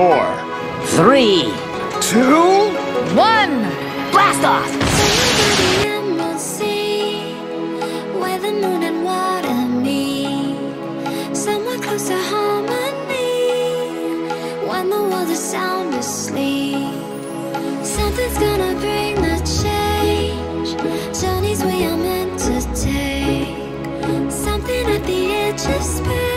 4, 3, 2, 1, blast off! Emerald sea, where the moon and water meet, somewhere close to harmony, when the world is sound asleep. Something's gonna bring the change, journeys we are meant to take, something at the edge of space.